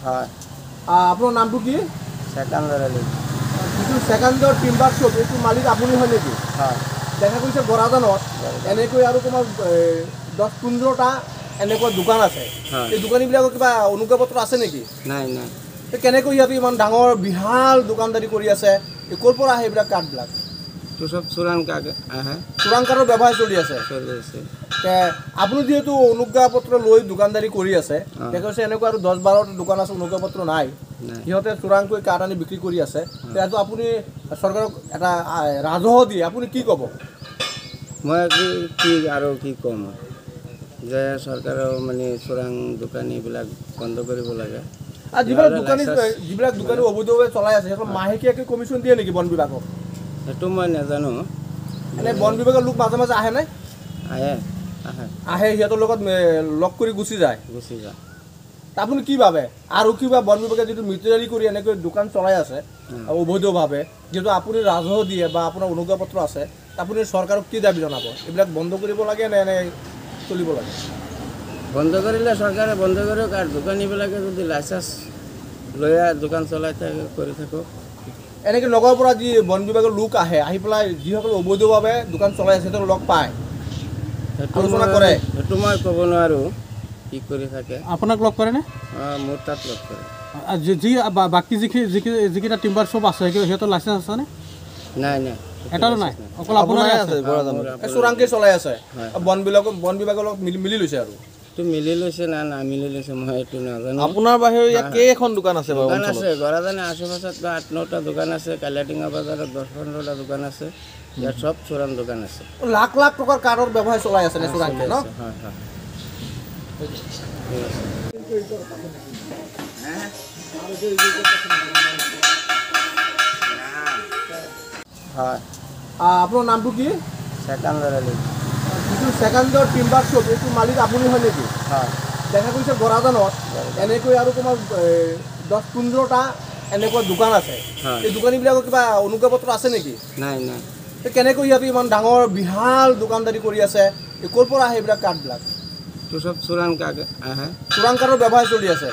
হয় আপোনাৰ নামটো কি সেকান্দৰ আলী যিটো সেকান্দৰ টিম্বাৰ শ্বপ এইটো মালিক আপুনি হয় নেকি হয় দেখা গৈছে বৰাজানত এনেকৈ আৰু তোমাৰ 10-15টা এনেকুৱা দোকান আছে এই দোকানীবিলাকৰ কিবা অনুজ্ঞাপত্ৰ আছে নেকি নাই নাই কেনেকৈ ইয়াতে ইমান ডাঙৰ বিশাল দোকানদাৰী কৰি আছে ক'ৰ পৰা আহে এইবিলাক কাৰ্ডবিলাক তো সব চোৰাং কাৰ্ড আহে চোৰাং কাৰ্ডৰ ব্যৱহাৰ চলি আছে আপুনি যেহেতু অনুজ্ঞাপত্ৰ লৈ দোকানদাৰী কৰি আছে দেখা গৈছে এনেকুৱা আৰু 10-12টা দোকান আছে অনুজ্ঞাপত্ৰ নাই সিহঁতে চোৰাংকৈ কাৰ্ড আনি বিক্ৰী কৰি আছে তেতিয়াতো আপুনি চৰকাৰক এটা ৰাজহ দিয়ে আপুনি কি ক'ব মই কি আৰু কি ক'ম যে চৰকাৰৰ মানে চোৰাং দোকানীবিলাক বন্ধ কৰিব লাগে আৰু যিবিলাক দোকানী অবৈধভাৱে চলাই আছে সিহঁতৰ মাহেকীয়াকৈ কমিশ্যন দিয়ে নেকি বন বিভাগক সেইটো মই নাজানো এনে বন বিভাগৰ লোক মাজে মাজে আহে নাই আহে আহে আহে সিহঁতৰ লগত লগ কৰি গুচি যায় আপুনি কি ভাবে আৰু কিবা বন বিভাগে যিটো মিটাৰী কৰি এনেকৈ দোকান চলাই আছে অবৈধভাৱে যিহেতু আপুনি ৰাজহ দিয়ে বা আপোনাৰ অনুজ্ঞাপত্ৰ আছে আপুনি চৰকাৰক কি দাবী জনাব এইবিলাক বন্ধ কৰিব লাগে নে এনে চলিব লাগে বন্ধ কৰিলে চৰকাৰে বন্ধ কৰক আৰু দোকানীবিলাকে যদি লাইচেঞ্চ লৈ দোকান চলাই থাকে কৰি থাকক এনেকৈ নগৰৰ পৰা যি বন বিভাগৰ লোক আহি পেলাই যিসকল অবৈধভাৱে দোকান চলাই আছে সিহঁতক লগ পায় আলোচনা কৰে সেইটো মই ক'ব নোৱাৰোঁ কি কৰি থাকে আপোনাক লগ কৰেনে মোৰ তাত লগ কৰে যি বাকী যিকেইটা টিম্বাৰ শ্বপ আছে সিহঁতৰ লাইচেঞ্চ আছেনে নাই নাই এটাৰো নাই অকল আপোনাৰ আছে চোৰাংকৈ চলাই আছে বন বিভাগৰ লগত মিলি লৈছে আৰু এইটো মিলি লৈছে না মিলি লৈছে মই এইটো নাজানো আপোনাৰ বাহিৰে ইয়াত কেইখন দোকান আছে দোকান আছে গৰাজানে আশে-পাশত 8-9টা দোকান আছে কালিয়াটিঙা বজাৰত 10-15টা দোকান আছে ইয়াত সব চোৰাং দোকান আছে লাখ টকাৰ কাৰ্ডৰ ব্যৱহাৰ চলাই আছে নে চোৰাংকৈ ন হয় হয় আপোনাৰ নামটো কি সেকান্দৰ আলী যিটো সেকান্দৰ টিম্বাৰ শ্বপ এইটো মালিক আপুনি হয় নেকি হয় দেখা গৈছে বৰাজানত এনেকৈ আৰু তোমাৰ 10-15টা এনেকুৱা দোকান আছে এই দোকানীবিলাকৰ কিবা অনুজ্ঞাপত্ৰ আছে নেকি নাই নাই কেনেকৈ ইয়াতে ইমান ডাঙৰ বিশাল দোকানদাৰী কৰি আছে ক'ৰ পৰা আহে এইবিলাক কাৰ্ডবিলাক তো সব চোৰাং কাৰ্ড আহে চোৰাং কাৰ্ডৰ ব্যৱহাৰ চলি আছে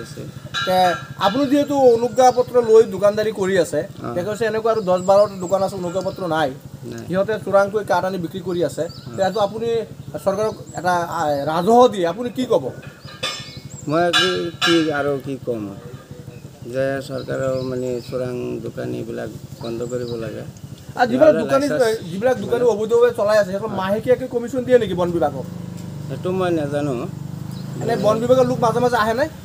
আপুনি যেহেতু অনুজ্ঞাপত্ৰ লৈ দোকানদাৰী কৰি আছে দেখা গৈছে এনেকুৱা আৰু 10-12টা দোকান আছে অনুজ্ঞাপত্ৰ নাই সিহঁতে চোৰাংকৈ কাৰ্ড আনি বিক্ৰী কৰি আছে তেতিয়াতো আপুনি চৰকাৰক এটা ৰাজহ দিয়ে আপুনি কি ক'ব মই কি আৰু কি ক'ম যে চৰকাৰৰ মানে চোৰাং দোকানীবিলাক বন্ধ কৰিব লাগে আৰু যিবিলাক দোকানী অবৈধভাৱে চলাই আছে সিহঁতৰ মাহেকীয়াকৈ কমিশ্যন দিয়ে নেকি বন বিভাগক সেইটো মই নাজানো এনে বন বিভাগৰ লোক মাজে মাজে আহে নাই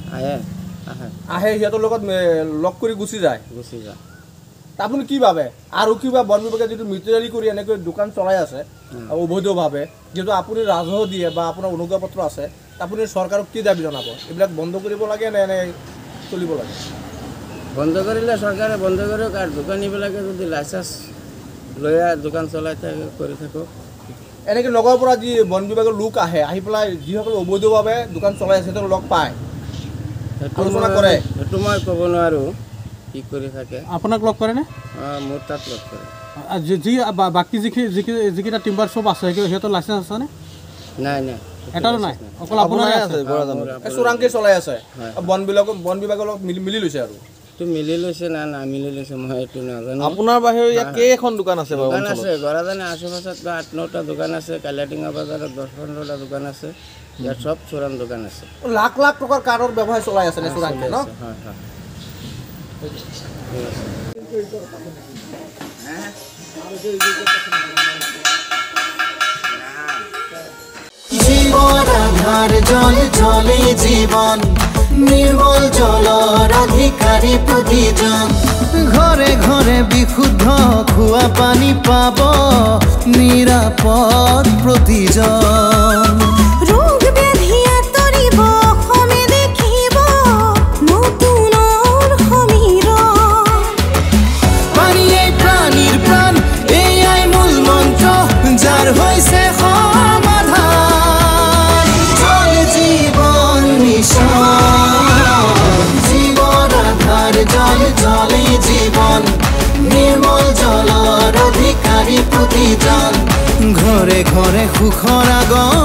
আহে সিহঁতৰ লগত লগ কৰি গুচি যায় আপুনি কি ভাবে আৰু কিবা বন বিভাগে যিটো মিটাৰী কৰি এনেকৈ দোকান চলাই আছে অবৈধভাৱে যিহেতু আপুনি ৰাজহ দিয়ে বা আপোনাৰ অনুজ্ঞাপত্ৰ আছে আপুনি চৰকাৰক কি দাবী জনাব এইবিলাক বন্ধ কৰিব লাগে নে এনে চলিব লাগে বন্ধ কৰিলে চৰকাৰে বন্ধ কৰক আৰু দোকানীবিলাকে যদি লাইচেঞ্চ লৈ দোকান চলাই থাকে কৰি থাকক এনেকৈ নগৰৰ পৰা যি বন বিভাগৰ লোক আহি পেলাই যিসকল অবৈধভাৱে দোকান চলাই আছে সিহঁতক লগ পায় আলোচনা কৰে সেইটো মই ক'ব নোৱাৰোঁ কি কৰি থাকে আপোনাক লগ কৰেনে মোৰ তাত লগ কৰে যি বাকী যিকেইটা টিম্বাৰ শ্বপ আছে সিহঁতৰ লাইচেঞ্চ আছেনে নাই নাই এটাৰো নাই অকল আপোনাৰ আছে চোৰাংকৈ চলাই আছে বন বিভাগৰ লগত মিলি লৈছে আৰু এইটো মিলি লৈছে না মিলি লৈছে মই এইটো নাজানো আপোনাৰ বাহিৰে ইয়াত কেইখন দোকান আছে দোকান আছে গৰাজানে আশে-পাশত 8-9টা দোকান আছে কালিয়াটিঙা বজাৰত 10-15টা দোকান আছে ইয়াত সব চোৰাং দোকান আছে লাখ টকাৰ কাৰ্ডৰ ব্যৱহাৰ চলাই আছে নে চোৰাংকৈ ন জীবন আধার জল জলে জীবন নির্মল জলর অধিকারী প্রতিজন ঘরে ঘরে বিশুদ্ধ খোৱা পানী পাব নিরাপদ প্ৰতিজন ৰোগ ব্যাধি আঁতৰিব অসমে দেখিব নতুনৰ সমীৰণ পানীয়ে প্ৰাণীৰ প্ৰাণ এয়াই মূল মন্ত্ৰ যাৰ হৈছে সমাধান জল জীৱন মিছন জীৱন আধাৰ জল জলে জীৱন নিৰ্মল জলৰ অধিকাৰী প্ৰতিজন ঘৰে ঘৰে সুখৰ আগমন